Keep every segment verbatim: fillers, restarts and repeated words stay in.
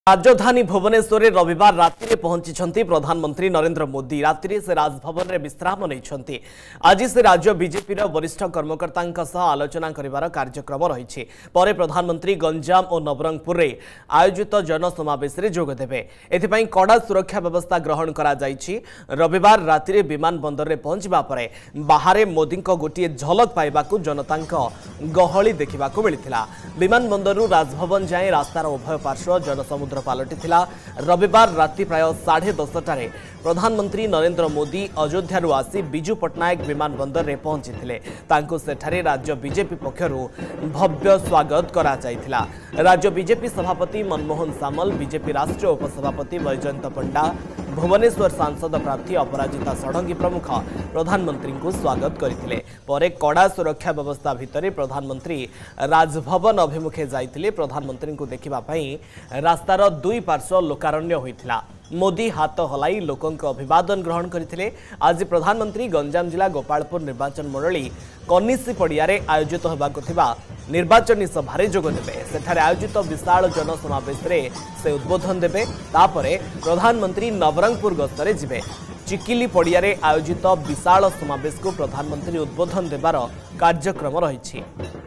राजधानी भुवनेश्वर रविवार राति पहुंची प्रधानमंत्री नरेंद्र मोदी। राति से राजभवन में विश्राम नहीं। आज से राज्य बीजेपी वरिष्ठ कर्मकर्ता आलोचना कर कार्यक्रम रही। पर प्रधानमंत्री गंजाम और नवरंगपुर में आयोजित जनसमावेश में जोगदेवे। एथिपाई कड़ा सुरक्षा व्यवस्था ग्रहण करा जायछि। रविवार राति विमान बंदर में पहुंचवा पर बाहर मोदी गोटे झलक पाइबा जनता गहली देखा मिलता। विमान बंदर राजभवन जाए रास्तार उभय पार्श्व जनसमुद्र पलटि रविवार राति प्राय साढ़े दसटार प्रधानमंत्री नरेंद्र मोदी अयोध्या आसी विजु पट्टनायक विमान बंदर में पहुंची। सेठारे राज्य बीजेपी पक्षर भव्य स्वागत करा जायथिला। राज्य बीजेपी सभापति मनमोहन सामल, बीजेपी राष्ट्रीय उपसभापति वैजयंत पंडा, भुवनेश्वर सांसद प्रार्थी अपराजिता षडंगी प्रमुख प्रधानमंत्री को स्वागत करथिले। परे कड़ा सुरक्षा व्यवस्था भितर प्रधानमंत्री राजभवन अभिमुखे जाइथिले। प्रधानमंत्री को देखिबा पई रास्तार दुई पार्श्व लोकारण्य होइथिला। मोदी हाथ हलाई लोकों अभिवादन ग्रहण करथिले। आज प्रधानमंत्री गंजाम जिला गोपालपुर निर्वाचन मंडली कनिसी पड़ियारे आयोजित होबाको थिबा निर्वाचनी सभारे जोगदेबे। सेठारे आयोजित विशाल जनसमावेश रे से उद्बोधन देबे। तापरे प्रधानमंत्री नवरंगपुर गस्तरे जिबे। चिकिली पड़ियारे आयोजित विशाल समावेश को प्रधानमंत्री उद्बोधन देबार कार्यक्रम रही।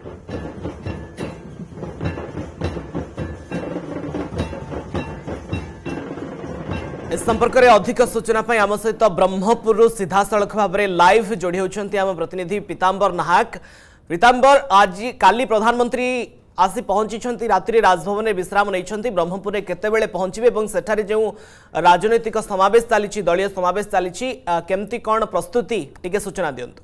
इस संपर्क में अधिक सूचना आम सहित ब्रह्मपुर सीधा सड़क भाव में लाइव जोड़ी होती आम प्रतिनिधि पीतांबर नाहक। पीतांबर, आज काली प्रधानमंत्री आसी पहुंची रात्रि राजभवन में विश्राम नहीं। ब्रह्मपुर में केतेबेले पहुंचे और सेठारे जो राजनैतिक समावेश चली दलीय समावेश चली केमती कौन प्रस्तुति टिके सूचना दिंतु।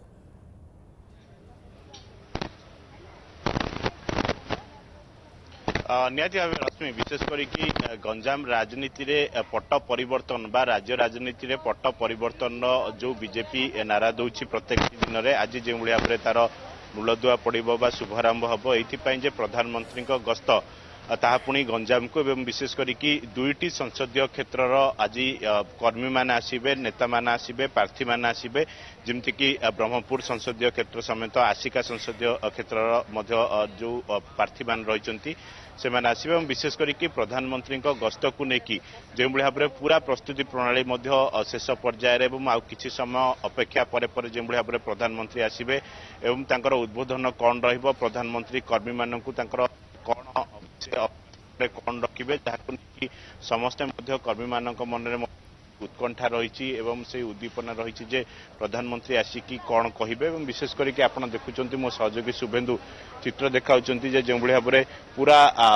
निहाती भाव रश्मि विशेषकर कि गंजाम राजनीति रे पट्ट परिवर्तन बा राज्य राजनीति रे पट्ट परिवर्तन जो बीजेपी नारा दौची प्रत्येक दिन में आज जो भाव में तार मूलदुआ पड़ो बा शुभारंभ हम ये प्रधानमंत्री गस्त ताहा पुणी गंजाम को एवं विशेषकर कि दुईटी संसदीय क्षेत्र आज कर्मी मान आसबे, नेता मान आसबे, प्रार्थी मान आसबे, जमती कि ब्रह्मपुर संसदीय क्षेत्र समेत आसिका संसदीय क्षेत्र जो प्रार्थी मान रही से आसबे। विशेषकर कि प्रधानमंत्री गस्त को लेकिन जो भाव में पूरा प्रस्तुति प्रणाली शेष पर्यायर आउ कि समय अपेक्षा पर पर जो भाव में प्रधानमंत्री आसबे एवं तांकर उद्बोधन कौन रहिबो, प्रधानमंत्री कर्मी मानक कौन कौन रखिए जहाँ समस्ते कर्मी मान मन में उत्कंठा रही एवं से उद्दीपना रही जे प्रधानमंत्री आसिकी कौन कहे। विशेष करके आप देखुं मो सहयोगी शुभेन्दु चित्र देखा जो भाव में पूरा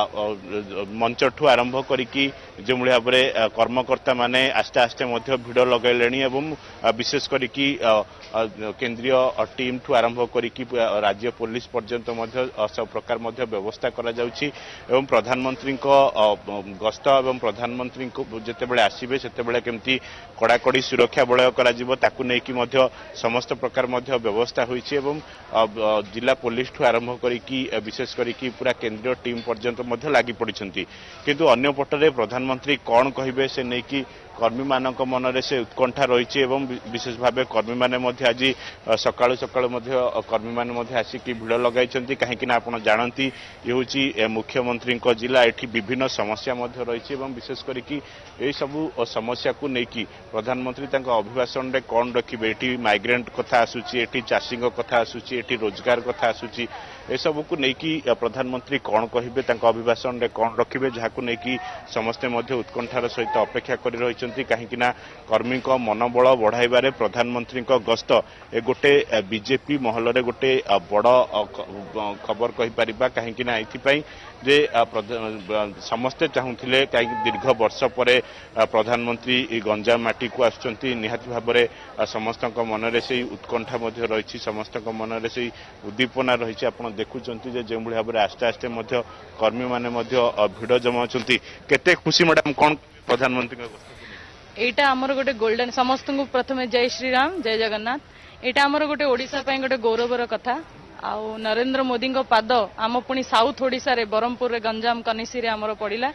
मंच ठू आरंभ करी जो भाव में कर्मकर्ता माने आस्ते आस्ते भिड़ लगैले एवं विशेष करके केंद्रीय टीम ठू आरंभ करी राज्य पुलिस पर्यंत सब प्रकार व्यवस्था करा जाउछि एवं प्रधानमंत्री गस्त एवं प्रधानमंत्री को जितेबाला आसबे से केमती कड़ाकड़ी सुरक्षा बलय कर समस्त प्रकार व्यवस्था होइछि एवं जिला पुलिस ठू आरंभ करी विशेष करी पूरा केंद्रीय टीम पर्यंत लगी पड़ी। किंतु अन्य पटरे प्रधानमंत्री कौन कहे से नहीं कि कर्मी मान मन से उत्कंठा रही एवं विशेष भाव कर्मी मैंने आज सकाळु सकाळु कर्मी मैंने आसिक भिड़ लगाई कहीं आप जानती ये हूँ मुख्यमंत्री जिला एठी विभिन्न समस्या रही विशेष करके यही सबू समस्या को लेकिन प्रधानमंत्री अभिभाषण में कौन रखिए ये माइग्रेंट कथा आसूची चाषी कथा आसूची रोजगार कथा आसूची ए सबू को लेकिन प्रधानमंत्री कौन कहे अभिभाषण में कौन रखिए जहाँ को लेकिन समस्ते उत्कंठार सहित अपेक्षा कर रही कहीं कर्मी मनोबल बढ़ाइबारे प्रधानमंत्री गस्त ए गोटे बीजेपी महल रे गोटे बड़ खबर कहीपर कहीं जे समस्ते चाहूले कहीं दीर्घ वर्ष पर प्रधानमंत्री गंजाम माटी को आसुचंती निहाती भाव में समस्त मन से उत्कंठा रही समस्त मन से उद्दीपना रही आप देखुंत जो भाव में आस्ते आस्ते कर्मी मैंने भिड़ जमाउंट केते खुशी मैडम कौन प्रधानमंत्री एटा आमर गोटे गोल्डन समस्त को प्रथम जय श्रीराम जय जगन्नाथ। एटा आमर गोटे ओडिशा पई गोटे गौरवर कथा आउ नरेंद्र मोदी को पाद आम पुणी साउथ ओडिशा रे ब्रह्मपुर रे गंजाम कनिसी रे आमर पड़िला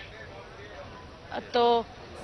तो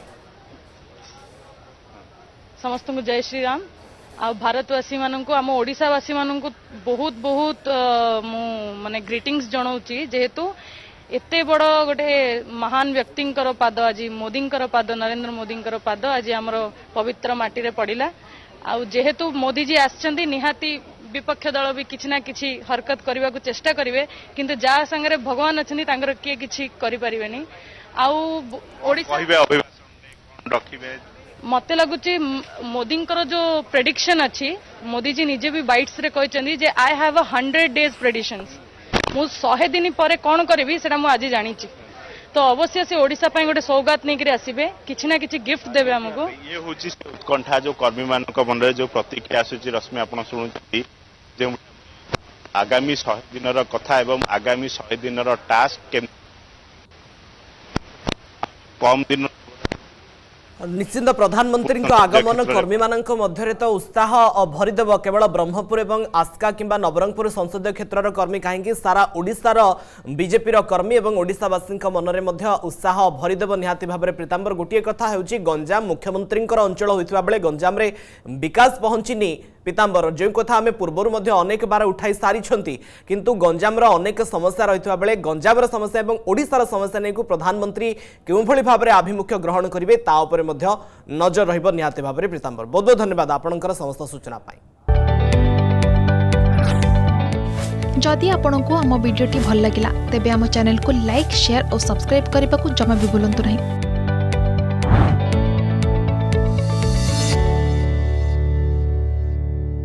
समस्त को जय श्रीराम आ भारतवासी मान को आम ओडिशावासी मान को बहुत बहुत मु माने ग्रीटिंग्स जनाऊँगी जेहेतु एते बड़ गोटे महान व्यक्तिंकर पाद आज मोदींकर पाद नरेंद्र मोदींकर पाद आज आमर पवित्र माटी रे पड़िला आ जेहेतु मोदी जी आछंती निहाती विपक्ष दल भी किछि ना किछि हरकत करबा को चेष्टा करिवे किंतु जा संगे भगवान अछंती तांकर के किछि करि परिबेनी आ ओडिसा कहिबे अभिभाषण रखिबे मते लगुच मोदी जो प्रेडिक्शन अच्छी मोदी जी निजे भी बाइट्स रे कहते जे I have a hundred days predictions मु शहे दिन पर कौन करी से आज जानी तो अवश्य से ओडिशा पाई गोटे सौगात नहीं करी आसीबे किछि ना किछि गिफ्ट देबे हमको ये होची उत्कंठा जो कर्मी मानक मन रे जो प्रतिक्रिया आसुची रश्मि आपण सुनुची जे आगामी सौ दिन रो कथा एवं आगामी सौ दिन रो टास्क के कम दिन निश्चित प्रधानमंत्री आगमन कर्मी मानक मध्य तो उत्साह भरीदेव केवल ब्रह्मपुर और आस्का किंबा नवरंगपुर संसदीय क्षेत्र कर्मी कहीं सारा ओडिशार बीजेपी कर्मी और ओडिशावासी मनरे उत्साह भरीदेव निहाती भाव में पीतांबर गोटे कथा होची गंजाम मुख्यमंत्री अंचल होता बेले गंजाम रे विकास पहुंचीनी पीतांबर जो कथा आम पूर्वर अनेक बार उठाई सारी किंतु गंजाम अनेक समस्या रही बेले गंजाम समस्या और ओडिशार समस्या नहीं प्रधानमंत्री क्यों भाव में आभिमुख्य ग्रहण करेंगे ता उपरे मध्य नजर रहिबो निहाती भाव में पीतांबर बहुत बहुत धन्यवाद आपनकर समस्त सूचना पाई। जदि आपंक आम भिडी भल लगा तेब आम चैनल को लाइक शेयर और सब्सक्राइब करने को जमा भी भूलु नहीं।